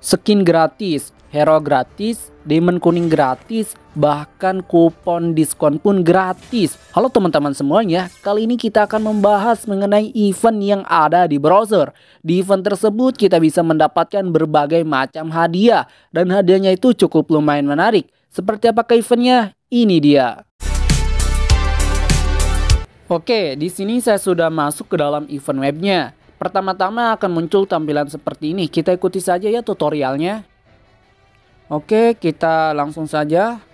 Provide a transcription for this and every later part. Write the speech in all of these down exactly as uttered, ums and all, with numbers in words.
Skin gratis, hero gratis, diamond kuning gratis, bahkan kupon diskon pun gratis. Halo teman-teman semuanya, kali ini kita akan membahas mengenai event yang ada di browser. Di event tersebut kita bisa mendapatkan berbagai macam hadiah, dan hadiahnya itu cukup lumayan menarik. Seperti apakah eventnya? Ini dia. Oke, di sini saya sudah masuk ke dalam event webnya. Pertama-tama akan muncul tampilan seperti ini. Kita ikuti saja ya tutorialnya. Oke, kita langsung saja.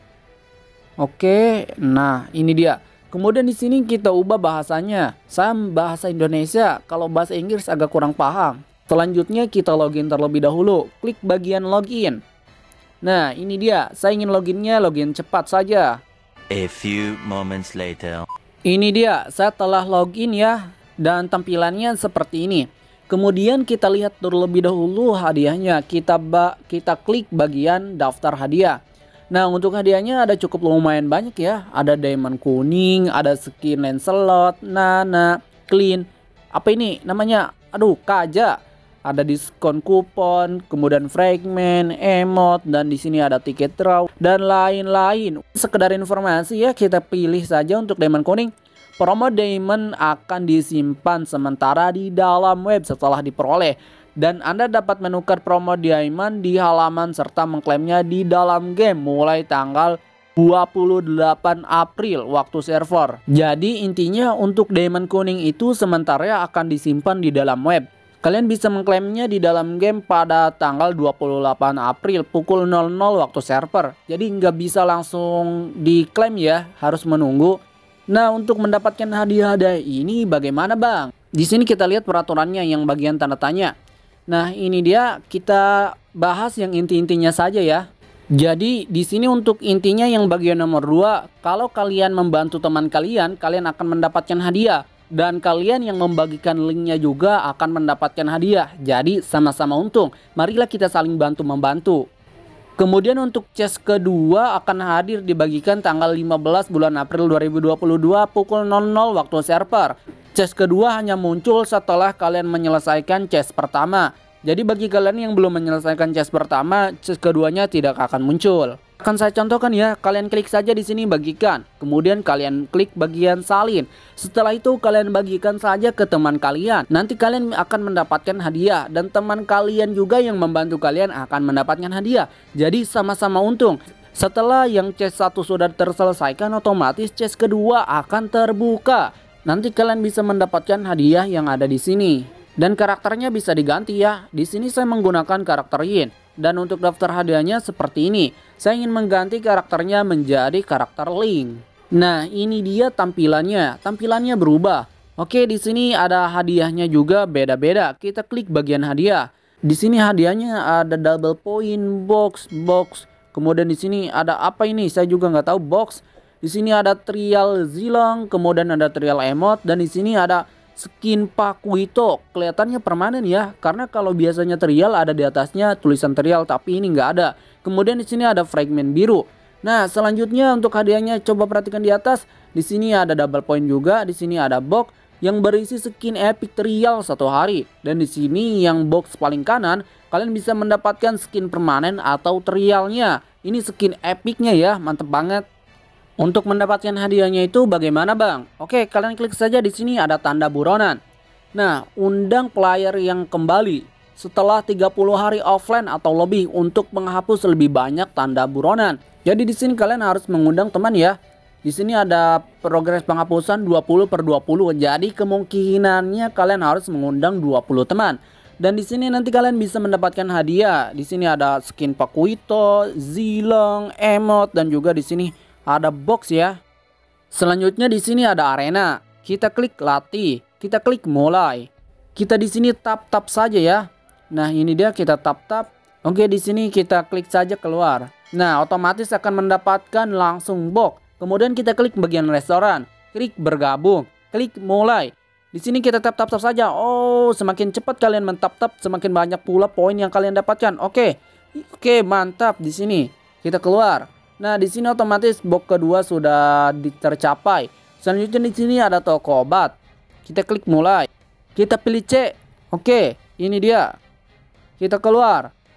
Oke, nah ini dia. Kemudian di sini kita ubah bahasanya. Saya bahasa Indonesia, kalau bahasa Inggris agak kurang paham. Selanjutnya kita login terlebih dahulu. Klik bagian login. Nah, ini dia. Saya ingin loginnya login cepat saja. A few moments later. Ini dia, saya telah login ya. Dan tampilannya seperti ini. Kemudian kita lihat terlebih dahulu hadiahnya. Kita ba kita klik bagian daftar hadiah. Nah, untuk hadiahnya ada cukup lumayan banyak ya. Ada diamond kuning, ada skin Lancelot, Nana, Clean. Apa ini namanya? Aduh, Kaja. Ada diskon kupon, kemudian fragment, emote, dan di sini ada tiket draw dan lain-lain. Sekedar informasi ya, kita pilih saja untuk diamond kuning. Promo diamond akan disimpan sementara di dalam web setelah diperoleh, dan Anda dapat menukar promo diamond di halaman serta mengklaimnya di dalam game mulai tanggal dua puluh delapan April waktu server. Jadi intinya untuk diamond kuning itu sementara akan disimpan di dalam web. Kalian bisa mengklaimnya di dalam game pada tanggal dua puluh delapan April pukul nol nol waktu server. Jadi nggak bisa langsung diklaim ya, harus menunggu. Nah, untuk mendapatkan hadiah-hadiah ini bagaimana bang? Di sini kita lihat peraturannya yang bagian tanda tanya. Nah, ini dia, kita bahas yang inti-intinya saja ya. Jadi di sini untuk intinya yang bagian nomor dua, kalau kalian membantu teman kalian, kalian akan mendapatkan hadiah. Dan kalian yang membagikan linknya juga akan mendapatkan hadiah. Jadi sama-sama untung. Marilah kita saling bantu-membantu. Kemudian untuk chest kedua akan hadir dibagikan tanggal lima belas bulan April dua ribu dua puluh dua pukul nol nol waktu server. Chest kedua hanya muncul setelah kalian menyelesaikan chest pertama. Jadi bagi kalian yang belum menyelesaikan chest pertama, chest keduanya tidak akan muncul. Akan saya contohkan ya, kalian klik saja di sini bagikan. Kemudian kalian klik bagian salin. Setelah itu kalian bagikan saja ke teman kalian. Nanti kalian akan mendapatkan hadiah, dan teman kalian juga yang membantu kalian akan mendapatkan hadiah. Jadi sama-sama untung. Setelah yang chest satu sudah terselesaikan, otomatis chest kedua akan terbuka. Nanti kalian bisa mendapatkan hadiah yang ada di sini. Dan karakternya bisa diganti ya. Di sini saya menggunakan karakter Yin. Dan untuk daftar hadiahnya seperti ini. Saya ingin mengganti karakternya menjadi karakter Link. Nah, ini dia tampilannya. Tampilannya berubah. Oke, di sini ada hadiahnya juga beda-beda. Kita klik bagian hadiah. Di sini hadiahnya ada double point, box, box. Kemudian di sini ada apa ini? Saya juga nggak tahu, box. Di sini ada trial Zilong, kemudian ada trial emote, dan di sini ada skin Pakuito. Kelihatannya permanen ya, karena kalau biasanya trial ada di atasnya tulisan trial, tapi ini nggak ada. Kemudian di sini ada fragment biru. Nah, selanjutnya untuk hadiahnya coba perhatikan di atas. Di sini ada double point juga, di sini ada box yang berisi skin epic trial satu hari. Dan di sini yang box paling kanan, kalian bisa mendapatkan skin permanen atau trialnya. Ini skin epicnya ya, mantep banget. Untuk mendapatkan hadiahnya itu bagaimana bang? Oke, kalian klik saja di sini ada tanda buronan. Nah, undang player yang kembali setelah tiga puluh hari offline atau lebih untuk menghapus lebih banyak tanda buronan. Jadi di sini kalian harus mengundang teman ya. Di sini ada progres penghapusan dua puluh per dua puluh. Jadi kemungkinannya kalian harus mengundang dua puluh teman. Dan di sini nanti kalian bisa mendapatkan hadiah. Di sini ada skin Pakuito, Zilong, emote, dan juga di sini ada box ya. Selanjutnya di sini ada arena. Kita klik latih, kita klik mulai. Kita di sini tap-tap saja ya. Nah, ini dia, kita tap-tap. Oke, di sini kita klik saja keluar. Nah, otomatis akan mendapatkan langsung box. Kemudian kita klik bagian restoran, klik bergabung, klik mulai. Di sini kita tap-tap saja. Oh, semakin cepat kalian mentap-tap, semakin banyak pula poin yang kalian dapatkan. Oke. Oke, mantap di sini. Kita keluar. Nah, di sini otomatis box kedua sudah tercapai. Selanjutnya di sini ada toko obat. Kita klik mulai. Kita pilih C. Oke, ini dia. Kita keluar.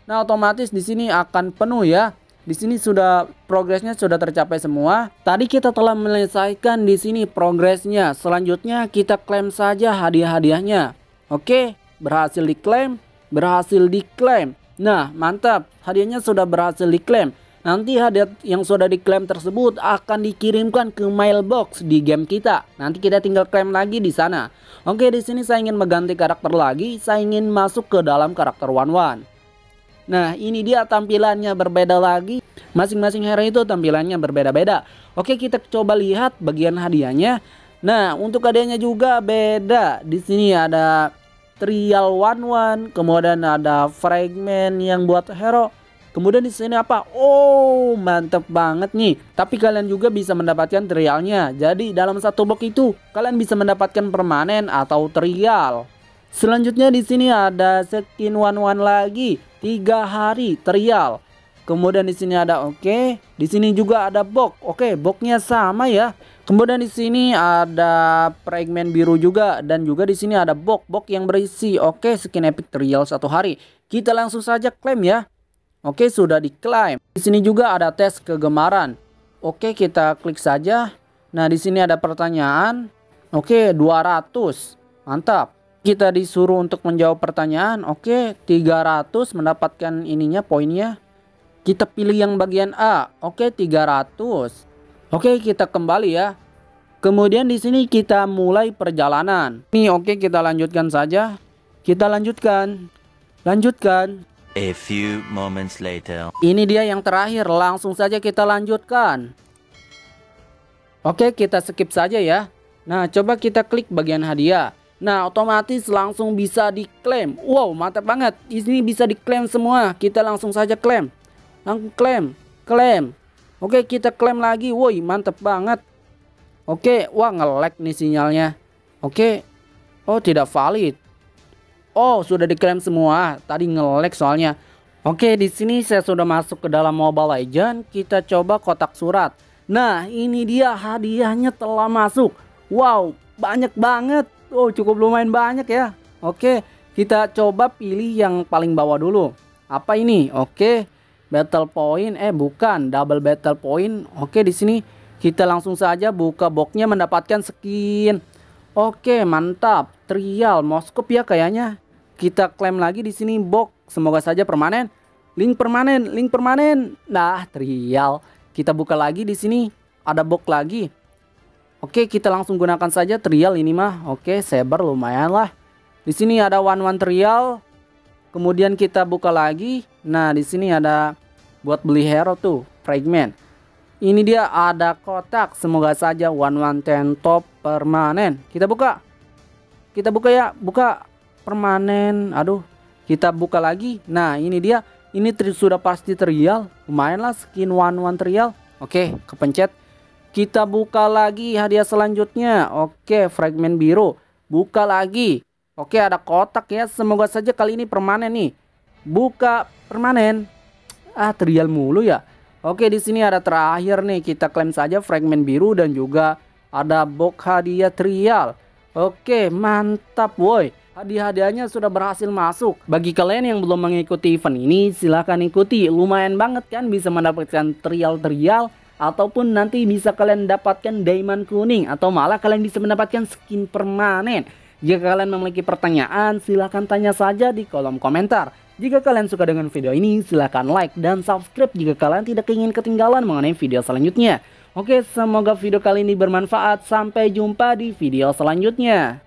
Nah, otomatis di sini akan penuh ya. Di sini sudah progresnya sudah tercapai semua. Tadi kita telah menyelesaikan di sini progresnya. Selanjutnya kita klaim saja hadiah-hadiahnya. Oke, berhasil diklaim, berhasil diklaim. Nah, mantap. Hadiahnya sudah berhasil diklaim. Nanti hadiah yang sudah diklaim tersebut akan dikirimkan ke mailbox di game kita. Nanti kita tinggal klaim lagi di sana. Oke, di sini saya ingin mengganti karakter lagi. Saya ingin masuk ke dalam karakter One One. Nah, ini dia tampilannya berbeda lagi. Masing-masing hero itu tampilannya berbeda-beda. Oke, kita coba lihat bagian hadiahnya. Nah, untuk hadiahnya juga beda. Di sini ada trial One One, kemudian ada fragment yang buat hero. Kemudian di sini apa? Oh, mantep banget nih. Tapi kalian juga bisa mendapatkan trialnya. Jadi dalam satu box itu kalian bisa mendapatkan permanen atau trial. Selanjutnya di sini ada skin One One lagi, tiga hari trial. Kemudian di sini ada oke, okay. Di sini juga ada box. Oke, okay, boxnya sama ya. Kemudian di sini ada fragment biru juga dan juga di sini ada box box yang berisi oke okay, skin epic trial satu hari. Kita langsung saja klaim ya. Oke, okay, sudah diklaim. Di sini juga ada tes kegemaran. Oke, okay, kita klik saja. Nah, di sini ada pertanyaan. Oke, okay, dua ratus. Mantap. Kita disuruh untuk menjawab pertanyaan. Oke, tiga ratus mendapatkan ininya poinnya. Kita pilih yang bagian A. Oke, tiga ratus. Oke, kita kembali ya. Kemudian di sini kita mulai perjalanan. Nih, oke, kita lanjutkan saja. Kita lanjutkan. Lanjutkan. A few moments later. Ini dia yang terakhir. Langsung saja kita lanjutkan. Oke, kita skip saja ya. Nah, coba kita klik bagian hadiah. Nah, otomatis langsung bisa diklaim. Wow, mantap banget. Di sini bisa diklaim semua. Kita langsung saja klaim. Langsung klaim, klaim. Oke, kita klaim lagi. Woi, mantap banget. Oke, wah nge-lag nih sinyalnya. Oke. Oh, tidak valid. Oh, sudah diklaim semua. Tadi nge-lag soalnya. Oke, di sini saya sudah masuk ke dalam Mobile Legends. Kita coba kotak surat. Nah, ini dia hadiahnya telah masuk. Wow, banyak banget. Oh, cukup lumayan banyak ya. Oke, kita coba pilih yang paling bawah dulu. Apa ini? Oke, battle point. Eh, bukan, double battle point. Oke, di sini kita langsung saja buka boxnya mendapatkan skin. Oke, mantap. Trial Moskop ya kayaknya. Kita klaim lagi di sini box. Semoga saja permanen. Link permanen, link permanen. Nah, trial. Kita buka lagi di sini. Ada box lagi. Oke, kita langsung gunakan saja trial ini mah. Oke, saber lumayan lah. Di sini ada One One trial. Kemudian kita buka lagi. Nah, di sini ada buat beli hero tuh, fragment. Ini dia ada kotak. Semoga saja One One ten top permanen. Kita buka. Kita buka ya, buka permanen. Aduh, kita buka lagi. Nah, ini dia. Ini sudah pasti trial. Lumayan lah skin One One trial. Oke, kepencet. Kita buka lagi hadiah selanjutnya. Oke, fragment biru. Buka lagi. Oke, ada kotak ya. Semoga saja kali ini permanen nih. Buka permanen. Ah, trial mulu ya. Oke, di sini ada terakhir nih. Kita klaim saja fragment biru dan juga ada box hadiah trial. Oke, mantap woi. Hadiah-hadiahnya sudah berhasil masuk. Bagi kalian yang belum mengikuti event ini, silahkan ikuti. Lumayan banget kan bisa mendapatkan trial-trial. Ataupun nanti bisa kalian dapatkan diamond kuning. Atau malah kalian bisa mendapatkan skin permanen. Jika kalian memiliki pertanyaan, silahkan tanya saja di kolom komentar. Jika kalian suka dengan video ini, silahkan like dan subscribe jika kalian tidak ingin ketinggalan mengenai video selanjutnya. Oke, semoga video kali ini bermanfaat. Sampai jumpa di video selanjutnya.